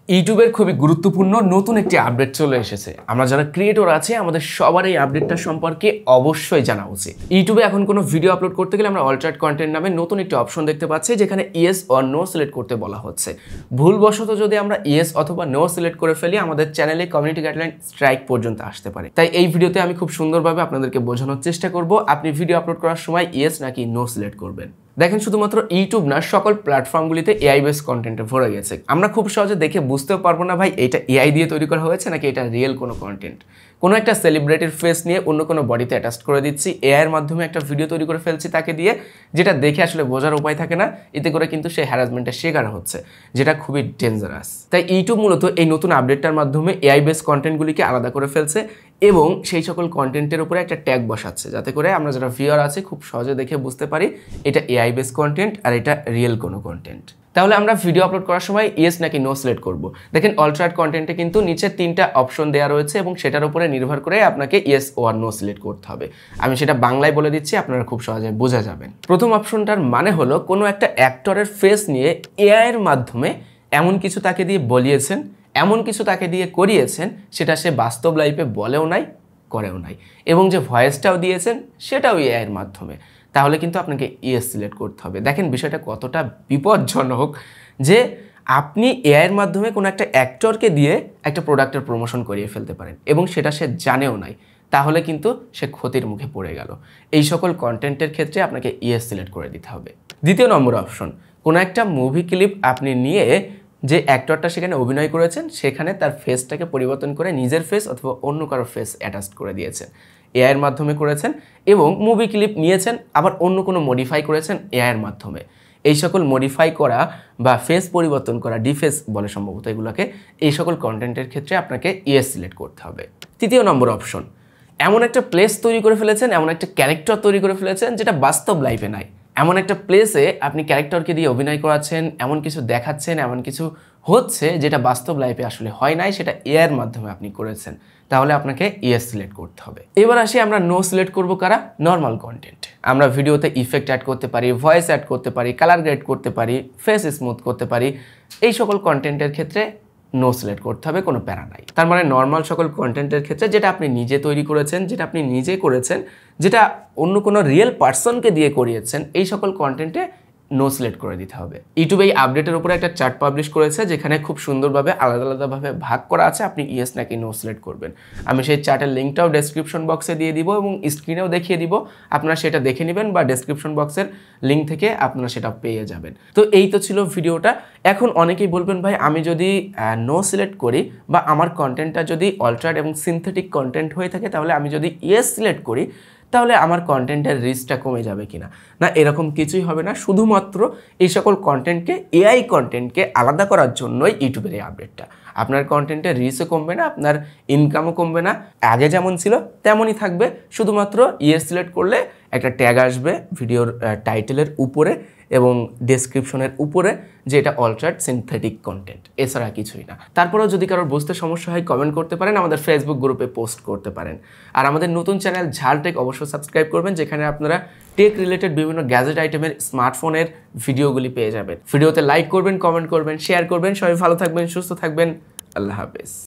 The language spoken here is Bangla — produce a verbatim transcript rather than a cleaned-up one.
ইউটিউবের খুবই গুরুত্বপূর্ণ নতুন একটি আপডেট চলে এসেছে। আমরা যারা ক্রিয়েটর আছে আমাদের সবার এই আপডেটটা সম্পর্কে অবশ্যই জানা উচিত। ইউটিউবে এখন কোনো ভিডিও আপলোড করতে গেলে আমরা অল্টারনেট কন্টেন্ট নামে নতুন একটি অপশন দেখতে পাচ্ছি, যেখানে ইয়েস অর নো সিলেক্ট করতে বলা হচ্ছে। ভুলবশত যদি আমরা ইয়েস অথবা নো সিলেক্ট করে ফেলি, আমাদের চ্যানেলে কমিউনিটি গাইডলাইন স্ট্রাইক পর্যন্ত আসতে পারে। তাই এই ভিডিওতে আমি খুব সুন্দরভাবে আপনাদেরকে বোঝানোর চেষ্টা করব আপনি ভিডিও আপলোড করার সময় ইয়েস নাকি নো সিলেক্ট করবেন। দেখেন, শুধুমাত্র ইউটিউব না, সকল প্ল্যাটফর্মগুলিতে এআই বেস কন্টেন্টে ভরে গেছে। আমরা খুব সহজে দেখে বুঝতেও পারবো না ভাই এটা এআই দিয়ে তৈরি করা হয়েছে নাকি এটা রিয়েল কোনো কন্টেন্ট। কোনো একটা সেলিব্রিটির ফেস নিয়ে অন্য কোনো বডিতে অ্যাটাচ করে দিচ্ছি, এআইয়ের মাধ্যমে একটা ভিডিও তৈরি করে ফেলছি তাকে দিয়ে, যেটা দেখে আসলে বোঝার উপায় থাকে না। এতে করে কিন্তু সে হ্যারাসমেন্টের শিকার হচ্ছে, যেটা খুবই ডেঞ্জারাস। তাই ইউটিউব মূলত এই নতুন আপডেটটার মাধ্যমে এআই বেস কন্টেন্টগুলিকে আলাদা করে ফেলছে এবং সেই সকল কন্টেন্টের উপরে একটা ট্যাগ বসাচ্ছে, যাতে করে আমরা যারা ভিউয়ার আছে খুব সহজে দেখে বুঝতে পারি এটা এআই বেস কন্টেন্ট আর এটা রিয়েল কোনো কন্টেন্ট। তাহলে আমরা ভিডিও আপলোড করার সময় ইয়েস নাকি নো সিলেক্ট করব। দেখেন, অল্টারনেট কন্টেন্টে কিন্তু নিচে তিনটা অপশন দেওয়া রয়েছে এবং সেটার উপরে নির্ভর করে আপনাকে ইয়েস ওর নো সিলেক্ট করতে হবে। আমি সেটা বাংলায় বলে দিচ্ছি, আপনারা খুব সহজে বোঝা যাবেন। প্রথম অপশনটার মানে হলো কোনো একটা অ্যাক্টরের ফেস নিয়ে এআই এর মাধ্যমে এমন কিছু তাকে দিয়ে বলিয়েছেন, এমন কিছু তাকে দিয়ে করিয়েছেন সেটা সে বাস্তব লাইফে বলেও নাই, করেও নাই, এবং যে ভয়েসটাও দিয়েছেন সেটাও এআই এর মাধ্যমে। তাহলে কিন্তু আপনাকে ইয়েস সিলেক্ট করতে হবে। দেখেন বিষয়টা কতটা বিপজ্জনক যে আপনি এআইয়ের মাধ্যমে কোনো একটা অ্যাক্টরকে দিয়ে একটা প্রোডাক্টের প্রমোশন করিয়ে ফেলতে পারেন এবং সেটা সে জানেও নাই। তাহলে কিন্তু সে ক্ষতির মুখে পড়ে গেল। এই সকল কন্টেন্টের ক্ষেত্রে আপনাকে ইয়েস সিলেক্ট করে দিতে হবে। দ্বিতীয় নম্বর অপশন, কোনো একটা মুভি ক্লিপ আপনি নিয়ে যে অ্যাক্টরটা সেখানে অভিনয় করেছেন সেখানে তার ফেসটাকে পরিবর্তন করে নিজের ফেস অথবা অন্য কারো ফেস অ্যাটাচ করে দিয়েছেন, এআইয়ের মাধ্যমে করেছেন, এবং মুভি ক্লিপ নিয়েছেন আবার অন্য কোনো মডিফাই করেছেন এআইয়ের মাধ্যমে। এই সকল মডিফাই করা বা ফেস পরিবর্তন করা, ডিফেস বলে সম্ভবত এগুলোকে, এই সকল কন্টেন্টের ক্ষেত্রে আপনাকে ইয়েস সিলেক্ট করতে হবে। তৃতীয় নম্বর অপশন, এমন একটা প্লেস তৈরি করে ফেলেছেন, এমন একটা ক্যারেক্টার তৈরি করে ফেলেছেন যেটা বাস্তব লাইফে নাই। এমন একটা প্লেসে আপনি ক্যারেক্টারকে দিয়ে অভিনয় করাচ্ছেন, এমন কিছু দেখাচ্ছেন, এমন কিছু হচ্ছে যেটা বাস্তব লাইফে আসলে হয় নাই, সেটা এআইয়ের মাধ্যমে আপনি করেছেন। তাহলে আপনাকে ইয়েস সিলেক্ট করতে হবে। এবার আসি আমরা নো সিলেক্ট করব কারা? Normal content. আমরা ভিডিওতে ইফেক্ট অ্যাড করতে পারি, ভয়েস অ্যাড করতে পারি, কালার গ্রেড করতে পারি, ফেস স্মুথ করতে পারি। এই সকল কন্টেন্টের ক্ষেত্রে নো সিলেক্ট করতে হবে, কোনো প্যারা নাই। তার মানে নর্মাল সকল কন্টেন্টের ক্ষেত্রে যেটা আপনি নিজে তৈরি করেছেন, যেটা আপনি নিজে করেছেন, যেটা অন্য কোনো রিয়েল পার্সনকে দিয়ে করিয়েছেন, এই সকল কন্টেন্টে নো সিলেক্ট করে দিতে হবে। ইউটিউব এই আপডেটের উপরে একটা চার্ট পাবলিশ করেছে, যেখানে খুব সুন্দরভাবে আলাদা আলাদাভাবে ভাগ করা আছে আপনি ইয়েস নাকি নো সিলেক্ট করবেন। আমি সেই চার্টের লিঙ্কটাও ডেসক্রিপশন বক্সে দিয়ে দিব এবং স্ক্রিনেও দেখিয়ে দিব, আপনারা সেটা দেখে নেবেন বা ডেসক্রিপশন বক্সের লিঙ্ক থেকে আপনারা সেটা পেয়ে যাবেন। তো এই তো ছিল ভিডিওটা। এখন অনেকেই বলবেন, ভাই আমি যদি নো সিলেক্ট করি বা আমার কন্টেন্টটা যদি অল্টারনেট এবং সিনথেটিক কন্টেন্ট হয়ে থাকে, তাহলে আমি যদি ইয়েস সিলেক্ট করি তাহলে আমার কন্টেন্টের রিচটা কমে যাবে কিনা? না, এরকম কিছুই হবে না। শুধুমাত্র এই সকল কন্টেন্টকে, এআই কন্টেন্টকে আলাদা করার জন্যই ইউটিউবের এই আপডেটটা। আপনার কন্টেন্টের রিচও কমবে না, আপনার ইনকামও কমবে না, আগে যেমন ছিল তেমনই থাকবে। শুধুমাত্র ইয়েস সিলেক্ট করলে একটা ট্যাগ আসবে ভিডিওর টাইটেলের উপরে এবং ডেসক্রিপশনের উপরে যে এটা অল্টারনেট সিনথেটিক কন্টেন্ট, এছাড়া কিছুই না। তারপরেও যদি কারোর বুঝতে সমস্যা হয় কমেন্ট করতে পারেন, আমাদের ফেসবুক গ্রুপে পোস্ট করতে পারেন। আর আমাদের নতুন চ্যানেল ঝাল টেক অবশ্যই সাবস্ক্রাইব করবেন, যেখানে আপনারা টেক রিলেটেড বিভিন্ন গ্যাজেট আইটেমের স্মার্টফোনের ভিডিওগুলি পেয়ে যাবেন। ভিডিওতে লাইক করবেন, কমেন্ট করবেন, শেয়ার করবেন। সবাই ভালো থাকবেন, সুস্থ থাকবেন। আল্লাহ হাফেজ।